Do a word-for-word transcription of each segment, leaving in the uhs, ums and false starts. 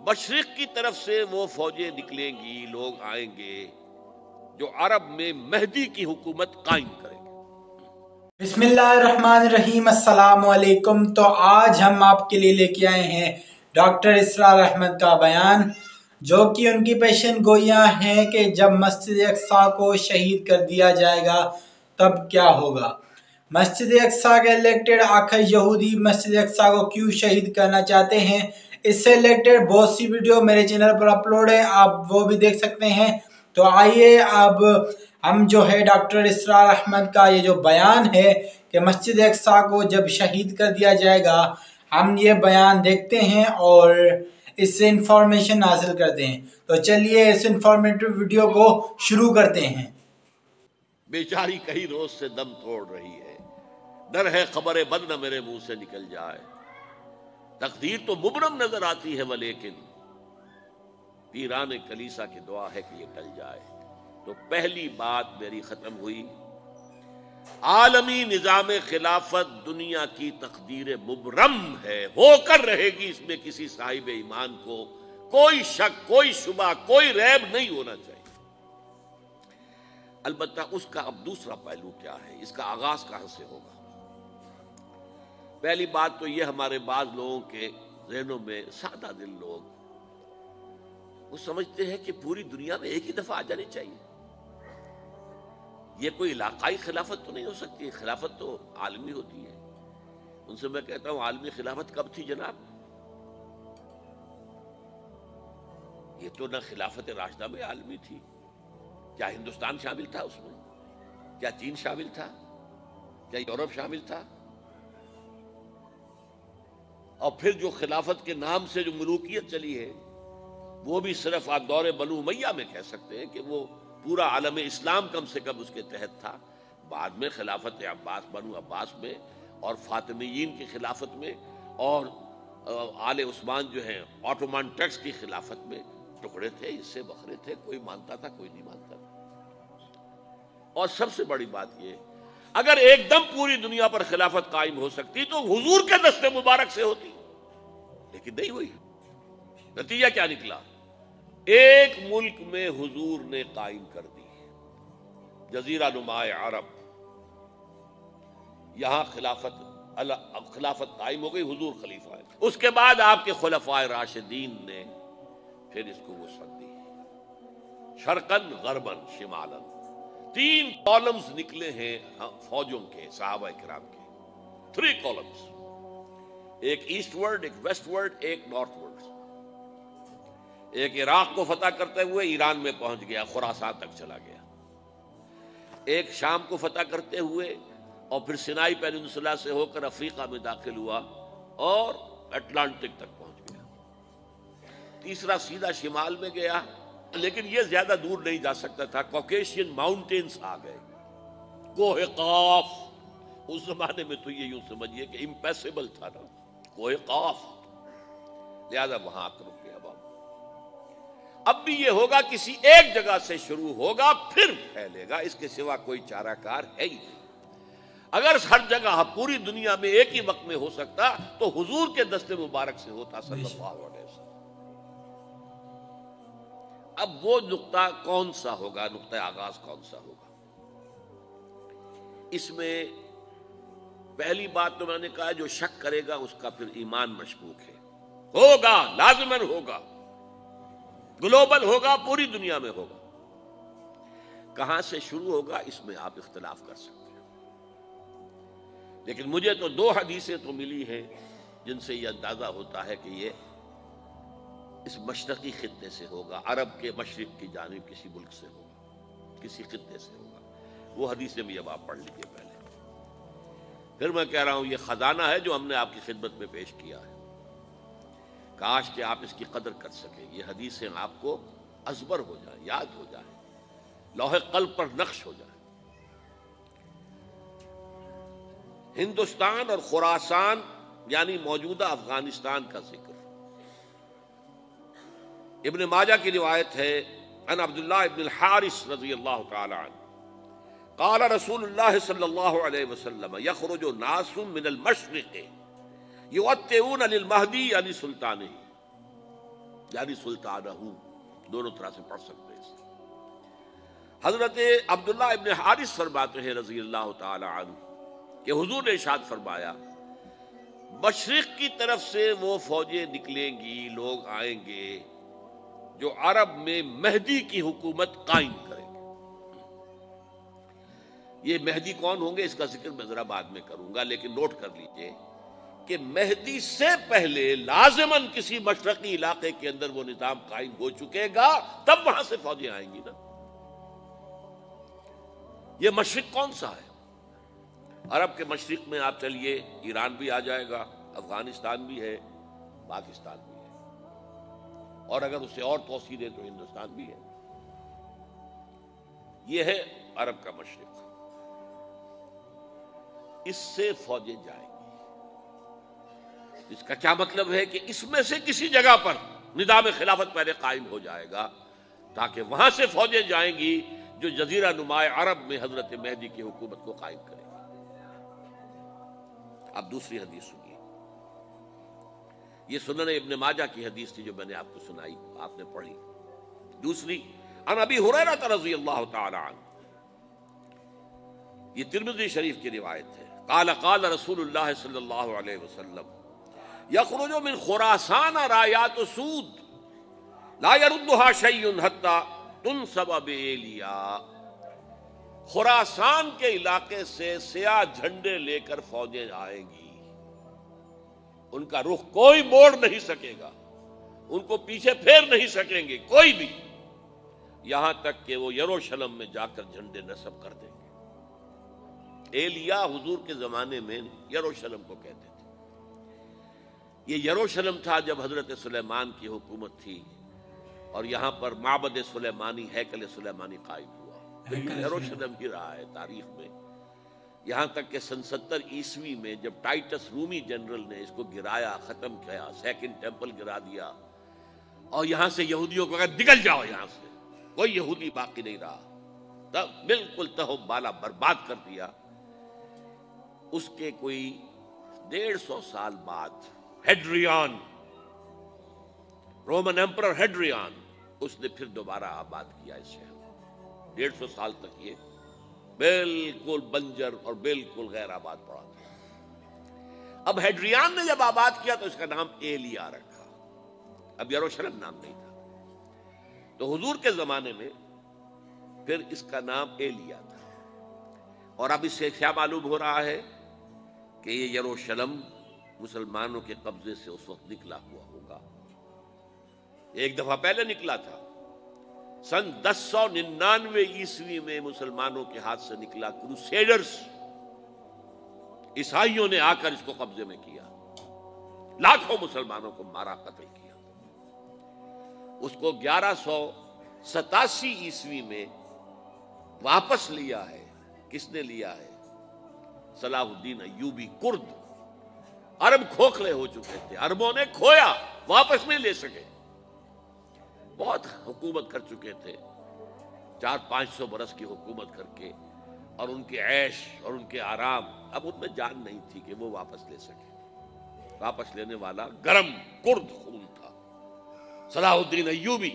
مشرق کی طرف سے وہ فوجیں نکلیں گی، لوگ آئیں گے جو عرب میں مہدی کی حکومت قائم کریں گے۔ بسم اللہ الرحمن الرحیم، السلام علیکم۔ تو آج ہم آپ کے لیے لے کے آئے ہیں ڈاکٹر اسرار احمد کا بیان، جو کہ ان کی پیشن گوئیاں ہیں کہ جب مسجد اقصیٰ کو شہید کر دیا جائے گا تب کیا ہوگا۔ مسجد اقصیٰ کے ریلیٹڈ آخر یہودی مسجد اقصیٰ کو کیوں شہید کرنا چاہتے ہیں، اس سے ریلیٹڈ بہت سی ویڈیو میرے چینل پر اپلوڈ ہے، آپ وہ بھی دیکھ سکتے ہیں۔ تو آئیے اب ہم جو ہے ڈاکٹر اسرار احمد کا یہ جو بیان ہے کہ مسجد اقصیٰ کو جب شہید کر دیا جائے گا، ہم یہ بیان دیکھتے ہیں اور اس سے انفارمیشن حاصل کرتے ہیں۔ تو چلیے اس انفارمیٹو ویڈیو کو شروع کرتے ہیں۔ بیچاری کئی روز سے دم توڑ رہی ہے، ڈر ہے خبر بد نہ میرے منہ سے نکل جائے۔ تقدیر تو مبرم نظر آتی ہے ولیکن پیران کلیسا کی دعا ہے کہ یہ ٹل جائے۔ تو پہلی بات میری ختم ہوئی، عالمی نظام خلافت دنیا کی تقدیر مبرم ہے، ہو کر رہے گی، اس میں کسی صاحب ایمان کو کوئی شک، کوئی شبہ، کوئی ریب نہیں ہونا چاہیے۔ البتہ اس کا اب دوسرا پہلو کیا ہے، اس کا آغاز کہاں سے ہوگا؟ پہلی بات تو یہ، ہمارے بعض لوگوں کے ذہنوں میں، سادہ دل لوگ وہ سمجھتے ہیں کہ پوری دنیا میں ایک ہی دفعہ آ جانی چاہیے۔ یہ کوئی علاقائی خلافت تو نہیں ہو سکتی، خلافت تو عالمی ہوتی ہے۔ ان سے میں کہتا ہوں، عالمی خلافت کب تھی جناب؟ یہ تو نہ خلافت راشدہ میں عالمی تھی، کیا ہندوستان شامل تھا اس میں؟ کیا چین شامل تھا؟ کیا یورپ شامل تھا؟ اور پھر جو خلافت کے نام سے جو ملوکیت چلی ہے، وہ بھی صرف آپ دور بنو امیہ میں کہہ سکتے ہیں کہ وہ پورا عالم اسلام کم سے کم اس کے تحت تھا۔ بعد میں خلافت عباس، بنو عباس میں اور فاطمیین کی خلافت میں اور آل عثمان جو ہیں آٹومان ٹرکس کی خلافت میں ٹکڑے تھے، اس سے بکھرے تھے، کوئی مانتا تھا کوئی نہیں مانتا تھا۔ اور سب سے بڑی بات یہ، اگر ایک دم پوری دنیا پر خلافت قائم ہو سکتی تو حضور کے دست مبارک سے ہوتی، لیکن نہیں ہوئی۔ نتیجہ کیا نکلا؟ ایک ملک میں حضور نے قائم کر دی، جزیرہ نما عرب، یہاں خلافت خلافت قائم ہو گئی، حضور خلیفہ ہے۔ اس کے بعد آپ کے خلفائے راشدین نے پھر اس کو وسعت دی، شرقاً غرباً شمالاً۔ تین کالمز نکلے ہیں فوجوں کے، صحابہ کرام کے، تھری کالمز، ایک ایسٹ ورڈ، ایک ویسٹ ورڈ، ایک نارتھ ورڈ۔ ایک عراق کو فتح کرتے ہوئے ایران میں پہنچ گیا، خراسان تک چلا گیا۔ ایک شام کو فتح کرتے ہوئے اور پھر سینائی پیننسولا سے ہو کر افریقہ میں داخل ہوا اور اٹلانٹک تک پہنچ گیا۔ تیسرا سیدھا شمال میں گیا، لیکن یہ زیادہ دور نہیں جا سکتا تھا، کوکیشین ماؤنٹینز آ گئے، کوہ قاف۔ اس زمانے میں تو یہ یوں سمجھیے کہ امپیسیبل تھا نا، کوہ قاف، لہذا وہاں آ کر رک گیا۔ اب بھی یہ ہوگا، کسی ایک جگہ سے شروع ہوگا پھر پھیلے گا، اس کے سوا کوئی چارہ کار ہے ہی نہیں۔ اگر ہر جگہ پوری دنیا میں ایک ہی وقت میں ہو سکتا تو حضور کے دست مبارک سے ہوتا صلی اللہ علیہ وسلم۔ اب وہ نقطہ کون سا ہوگا، نقطہ آغاز کون سا ہوگا؟ اس میں پہلی بات تو میں نے کہا، جو شک کرے گا اس کا پھر ایمان مشکوک ہے۔ ہوگا، لازماً ہوگا، گلوبل ہوگا، پوری دنیا میں ہوگا۔ کہاں سے شروع ہوگا اس میں آپ اختلاف کر سکتے ہیں، لیکن مجھے تو دو حدیثیں تو ملی ہیں جن سے یہ اندازہ ہوتا ہے کہ یہ اس مشرقی خطے سے ہوگا، عرب کے مشرق کی جانب کسی ملک سے ہوگا، کسی خطے سے ہوگا۔ وہ حدیثیں بھی اب آپ پڑھ لیجیے پہلے۔ پھر میں کہہ رہا ہوں، یہ خزانہ ہے جو ہم نے آپ کی خدمت میں پیش کیا ہے، کاش کہ آپ اس کی قدر کر سکیں، یہ حدیثیں آپ کو ازبر ہو جائیں، یاد ہو جائیں، لوح قلب پر نقش ہو جائیں۔ ہندوستان اور خراسان یعنی موجودہ افغانستان کا ذکر ابن ماجہ کی روایت ہے، عن عبداللہ ابن الحارث رضی اللہ تعالی عنہ قال رسول اللہ صلی اللہ علیہ وسلم یخرج ناس من المشرق یؤتئون للمہدی علی سلطانہ۔ یعنی سلطانہ، دونوں طرح سے پڑھ سکتے ہیں. حضرت عبداللہ ابن حارث فرماتے ہیں رضی اللہ تعالی عنہ کہ حضور نے ارشاد فرمایا مشرق کی طرف سے وہ فوجیں نکلیں گی، لوگ آئیں گے جو عرب میں مہدی کی حکومت قائم کریں گے. یہ مہدی کون ہوں گے اس کا ذکر میں ذرا بعد میں کروں گا، لیکن نوٹ کر لیجئے کہ مہدی سے پہلے لازماً کسی مشرقی علاقے کے اندر وہ نظام قائم ہو چکے گا، تب وہاں سے فوجیں آئیں گی نا. یہ مشرق کون سا ہے؟ عرب کے مشرق میں آپ چلیے ایران بھی آ جائے گا، افغانستان بھی ہے، پاکستان بھی ہے، اور اگر اسے اور توسیع دیں تو ہندوستان بھی ہے. یہ ہے عرب کا مشرق. اس سے فوجیں جائیں گی. اس کا کیا مطلب ہے کہ اس میں سے کسی جگہ پر نظام خلافت پہلے قائم ہو جائے گا تاکہ وہاں سے فوجیں جائیں گی جو جزیرہ نما عرب میں حضرت مہدی کی حکومت کو قائم کرے گی. اب دوسری حدیث سنیے. یہ سنن ابن ماجہ کی حدیث تھی جو میں نے آپ کو سنائی، آپ نے پڑھی. دوسری عن ابی ہریرہ رضی اللہ تعالی عنہ، یہ ترمذی شریف کی روایت ہے. قال قال رسول اللہ صلی اللہ علیہ وسلم یخرج من خراسان رایات سود لا يردها شیء حتی تنصب بإیلیا. خراسان کے علاقے سے سیاہ جھنڈے لے کر فوجیں آئیں گی، ان کا رخ کوئی موڑ نہیں سکے گا، ان کو پیچھے پھیر نہیں سکیں گے کوئی بھی، یہاں تک کہ وہ یروشلم میں جا کر جھنڈے نصب کر دیں گے. ایلیا حضور کے زمانے میں یروشلم کو کہتے تھے. یہ یروشلم تھا جب حضرت سلیمان کی حکومت تھی، اور یہاں پر معبد سلیمانی، ہیکل سلیمانی قائم ہوا. یروشلم ہی رہا ہے تاریخ میں، یہاں تک کہ سن ستر عیسوی میں جب ٹائٹس رومی جنرل نے اس کو گرایا، ختم کیا، سیکنڈ ٹیمپل گرا دیا، اور یہاں سے یہودیوں کو کہا نکل جاؤ یہاں سے، کوئی یہودی باقی نہیں رہا، تب بالکل تہم بالا برباد کر دیا. اس کے کوئی ڈیڑھ سو سال بعد ہیڈریان، رومن ایمپرر ہیڈریان، اس نے پھر دوبارہ آباد کیا اس شہر. ڈیڑھ سو سال تک یہ بالکل بنجر اور بالکل غیر آباد پڑا تھا. اب ہیڈریان نے جب آباد کیا تو اس کا نام ایلیا رکھا، اب یروشلم نام نہیں تھا. تو حضور کے زمانے میں پھر اس کا نام ایلیا تھا. اور اب اس سے کیا معلوم ہو رہا ہے کہ یہ یروشلم مسلمانوں کے قبضے سے اس وقت نکلا ہوا ہوگا. ایک دفعہ پہلے نکلا تھا، سن دس سو ننانوے عیسوی میں مسلمانوں کے ہاتھ سے نکلا. کروسیڈرز، عیسائیوں نے آ کر اس کو قبضے میں کیا، لاکھوں مسلمانوں کو مارا، قتل کیا. اس کو گیارہ سو ستاسی عیسوی میں واپس لیا ہے. کس نے لیا ہے؟ صلاح الدین ایوبی کرد. عرب کھوکھلے ہو چکے تھے، عربوں نے کھویا، واپس نہیں لے سکے. بہت حکومت کر چکے تھے، چار پانچ سو برس کی حکومت کر کے، اور ان کے عیش اور ان کے آرام، اب ان میں جان نہیں تھی کہ وہ واپس لے سکے. واپس لینے والا گرم کرد خون تھا، صلاح الدین ایوبی.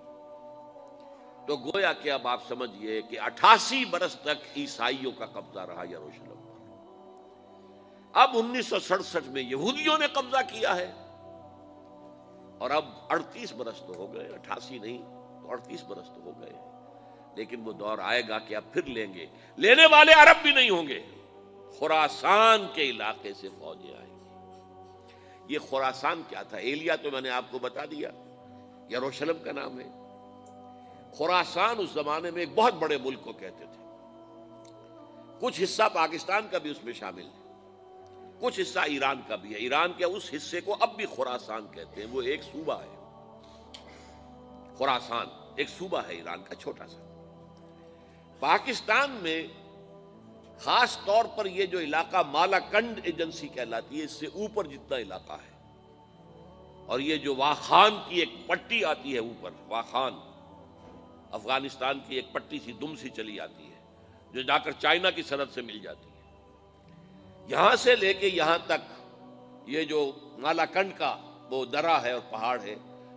تو گویا کہ اب آپ سمجھئے کہ اٹھاسی برس تک عیسائیوں کا قبضہ رہا یروشلم پر. اب انیس سو سڑسٹھ میں یہودیوں نے قبضہ کیا ہے، اور اب اڑتیس برس تو ہو گئے، اٹھاسی نہیں تو اڑتیس برس تو ہو گئے. لیکن وہ دور آئے گا کہ اب پھر لیں گے. لینے والے عرب بھی نہیں ہوں گے، خراسان کے علاقے سے فوجیں آئیں گی. یہ خراسان کیا تھا؟ ایلیا تو میں نے آپ کو بتا دیا، یروشلم کا نام ہے. خراسان اس زمانے میں ایک بہت بڑے ملک کو کہتے تھے. کچھ حصہ پاکستان کا بھی اس میں شامل ہے، کچھ حصہ ایران کا بھی ہے. ایران کے اس حصے کو اب بھی خراسان کہتے ہیں، وہ ایک صوبہ ہے. خراسان ایک صوبہ ہے ایران کا، چھوٹا سا. پاکستان میں خاص طور پر یہ جو علاقہ مالا کنڈ ایجنسی کہلاتی ہے، اس سے اوپر جتنا علاقہ ہے، اور یہ جو واخان کی ایک پٹی آتی ہے اوپر، واخان افغانستان کی ایک پٹی سی دم سی چلی آتی ہے جو جا کر چائنا کی سرحد سے مل جاتی ہے. یہاں سے لے کے یہاں تک یہ جو مالا کنڈ کا وہ درہ ہے اور پہاڑ ہے،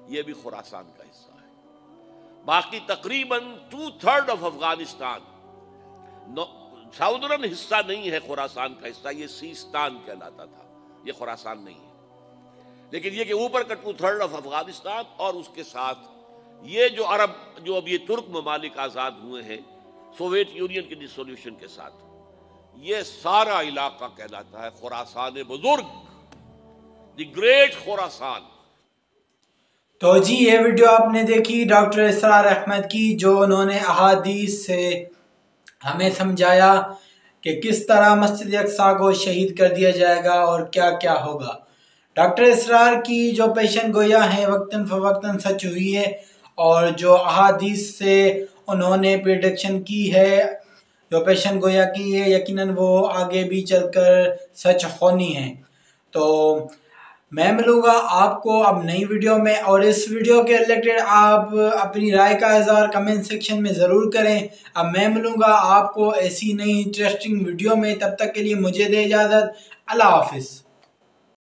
یہ بھی خراسان کا حصہ ہے. باقی تقریباً two third of Afghanistan southern حصہ نہیں ہے خراسان کا حصہ، یہ سیستان کہلاتا تھا، یہ خراسان نہیں ہے. لیکن یہ کہ اوپر کا ٹو تھرڈ آف افغانستان اور اس کے ساتھ یہ جو عرب جو اب یہ ترک ممالک آزاد ہوئے ہیں سوویت یونین کی ڈسولوشن کے ساتھ، یہ سارا علاقہ کہلاتا ہے خراسان بزرگ، دی گریٹ خراسان. تو جی یہ ویڈیو آپ نے دیکھی ڈاکٹر اسرار احمد کی، جو انہوں نے احادیث سے ہمیں سمجھایا کہ کس طرح مسجد اقصیٰ کو شہید کر دیا جائے گا اور کیا کیا ہوگا. ڈاکٹر اسرار کی جو پیشن گویاں ہیں وقتاً فوقتاً سچ ہوئی ہے، اور جو احادیث سے انہوں نے پریڈکشن کی ہے، جو پیشن گویا کی ہے، یقیناً وہ آگے بھی چل کر سچ ہونی ہے. تو میں ملوں گا آپ کو اب نئی ویڈیو میں، اور اس ویڈیو کے ریلیٹڈ آپ اپنی رائے کا اظہار کمنٹ سیکشن میں ضرور کریں. اب میں ملوں گا آپ کو ایسی نئی انٹرسٹنگ ویڈیو میں، تب تک کے لیے مجھے دے اجازت. اللہ حافظ.